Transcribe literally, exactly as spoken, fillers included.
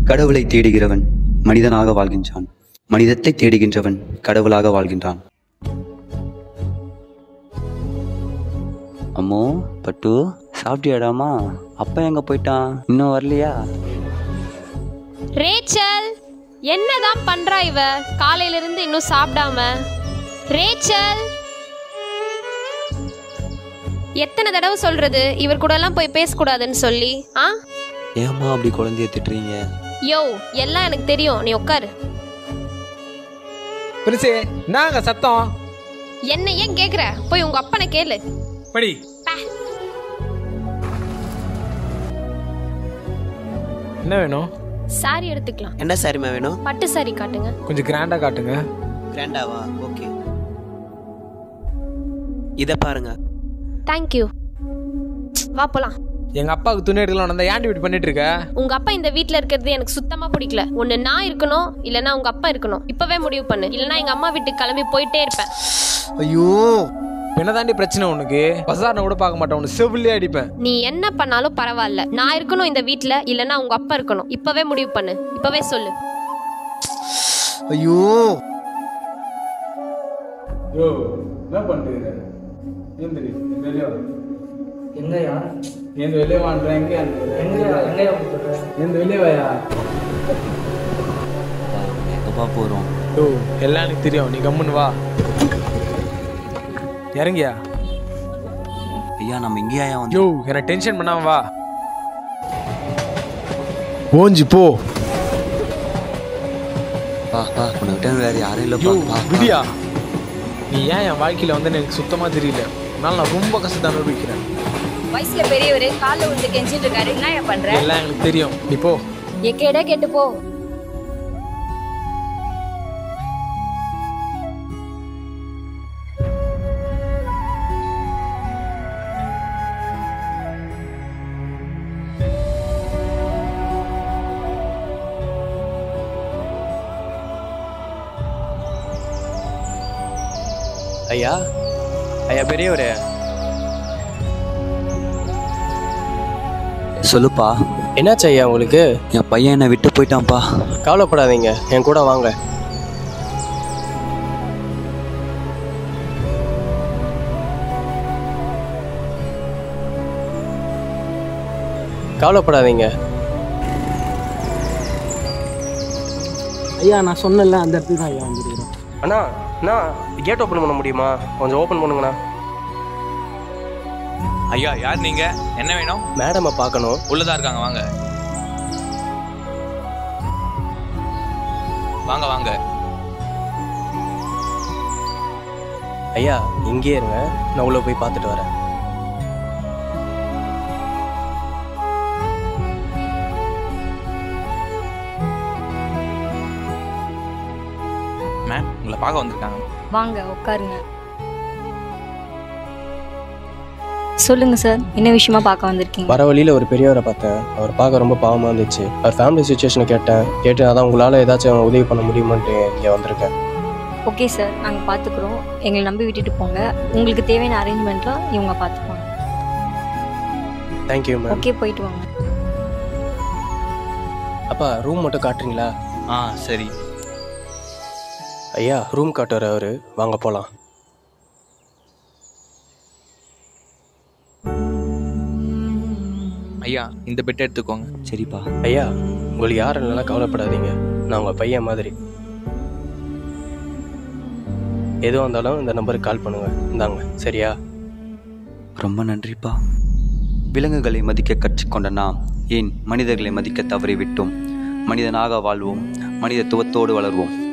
கடவுளை தேடுகிறவன் மனிதனாக வாழ்கின்றான், மனிதத்தை தேடுகின்றவன் கடவுளாக வாழ்கின்றான். அம்மோ பட்டு சாப்பிட்டியாடாமா? அப்பா எங்க போயிட்டான்? இன்னும் வரலையா? ரேச்சல், என்னதான் பண்றா இவ? காலையில இருந்து இன்னும் சாப்பிடாம. ரேச்சல், எத்தனை தடவை சொல்றது இவர் கூட எல்லாம் போய் பேசக்கூடாதுன்னு சொல்லி? ஆ, ஏமா அப்படி குழந்தைய திட்டுறீங்க? யோ, எல்லாம் எனக்கு தெரியும், நீ உட்காரு. பெருசே, நாங்க சத்தம் என்ன ஏன் கேக்குற? போய் உங்க அப்பனை கேளு. படி. என்ன வேணும்? சாரி எடுத்துக்கலாம். என்ன சாரிமா வேணும்? பட்டு சாரி காட்டுங்க. கொஞ்சம் கிராண்டா காட்டுங்க. கிராண்டாவா? ஓகே, இத பாருங்க. தேங்க்யூ. வா போலாம். எங்க அப்பாவுக்கு துணி எடுக்கலாம் வந்தா ஏன்டி இப்படி பண்ணிட்டு இருக்க? உங்க அப்பா இந்த வீட்ல இருக்கிறது எனக்கு சுத்தமா பிடிக்கல. ஒண்ணு நான் இருக்கணும், இல்லனா உங்க அப்பா இருக்கணும். இப்பவே முடிவு பண்ணு, இல்லனா எங்க அம்மா வீட்டுக்கு கிளம்பி போயிட்டே இருப்பேன். ஐயோ, என்னதாண்டி பிரச்சனை உனக்கு? பசாரனை கூட பார்க்க மாட்டேன், உன்னை செவிலே அடிப்பேன். நீ என்ன பண்ணாலும் பரவாயில்ல, நான் இருக்கணும் இந்த வீட்ல, இல்லனா உங்க அப்பா இருக்கணும். இப்பவே முடிவு பண்ணு, இப்பவே சொல்லு. ஐயோ யோ, என்ன பண்றீங்க? ஏந்திரி, வெளிய வா. எங்கயா? ஏந்து வெளிய வான்றேன். எங்க எங்கயா? எங்கயா போற? ஏந்து வெளிய வாயா. எங்கப்பா போறோம்? யோ, எல்லாம் எனக்கு தெரியும், நீ கம்முன்னு வா. இறங்கியா? ஐயா நம்ம இங்கேயா வந்து? யோ, என்ன டென்ஷன் பண்ணாம வா. ஓஞ்சி போ. வா வா, உன்னை விட்டு வேற யாரும் இல்லப்பா. யோ, விடியா. நீ ஏன் என் வாழ்க்கையில வந்து எனக்கு சுத்தமா தெரியல. அதனால நான் ரொம்ப கஷ்டத்தை அனுபவிக்கிறேன். வயசுல பெரியவரு கால விழுந்து கெஞ்சிட்டு இருக்காரு. என்ன பண்ற? எல்லாம் எனக்கு தெரியும், நீ போ. எக்கேடா கேட்டு போ. ஐயா, ஐயா பெரியவரே. சொல்லுப்பா. என்னாச்சு ஐயா உங்களுக்கு? என் பையன் என்னை விட்டு போயிட்டான்ப்பா. கவலைப்படாதீங்க, என் கூட வாங்க. கவலைப்படாதீங்க ஐயா. நான் சொன்னல அந்த இடத்துக்கு தான் ஐயா வந்துருக்கிறேன். அண்ணா, அண்ணா கேட் ஓப்பன் பண்ண முடியுமா? கொஞ்சம் ஓப்பன் பண்ணுங்கண்ணா. ஐயா, யார் நீங்க? என்ன வேணும்? மேடமை பார்க்கணும். உள்ளதா இருக்காங்க, வாங்க வாங்க வாங்க. ஐயா, இங்கே இருங்க, நான் உள்ள போய் பார்த்துட்டு வரேன். மேம், உங்களை பார்க்க வந்திருக்காங்க. வாங்க உட்காருங்க. சொல்லுங்க சார், என்ன விஷயமா பார்க்க வந்திருக்கீங்க? வர வழியில் ஒரு பெரியவரை பார்த்தேன். அவர் பார்க்க ரொம்ப பாவமாக இருந்துச்சு. அவர் ஃபேமிலி சுச்சுவேஷனை கேட்டேன். கேட்டு அதான் உங்களால் ஏதாச்சும் உதவி பண்ண முடியுமான்ட்டு இங்கே வந்திருக்கேன். ஓகே சார், நாங்கள் பார்த்துக்குறோம். எங்களை நம்பி விட்டுட்டு போங்க. உங்களுக்கு தேவையான அரேஞ்ச்மெண்ட்லாம் இவங்க பார்த்துப்பாங்க. Thank you ma'am. ஓகே, போயிட்டு வாங்க. அப்பா, ரூம் மட்டும் காட்டுறீங்களா? ஆ சரி. ஐயா, ரூம் காட்டுற அவர், வாங்க போகலாம். ஐயா, இந்த பெட் எடுத்துக்கோங்க. சரிப்பா. ஐயா, உங்களுக்கு யாரும் இல்லைனா கவலைப்படாதீங்க, நான் உங்கள் பையன் மாதிரி. எதுவாக இருந்தாலும் இந்த நம்பருக்கு கால் பண்ணுங்க. இந்தாங்க, சரியா? ரொம்ப நன்றிப்பா. விலங்குகளை மதிக்க கற்றுக்கொண்ட நாம் ஏன் மனிதர்களை மதிக்க தவறிவிட்டோம்? மனிதனாக வாழ்வோம், மனிதத்துவத்தோடு வளர்வோம்.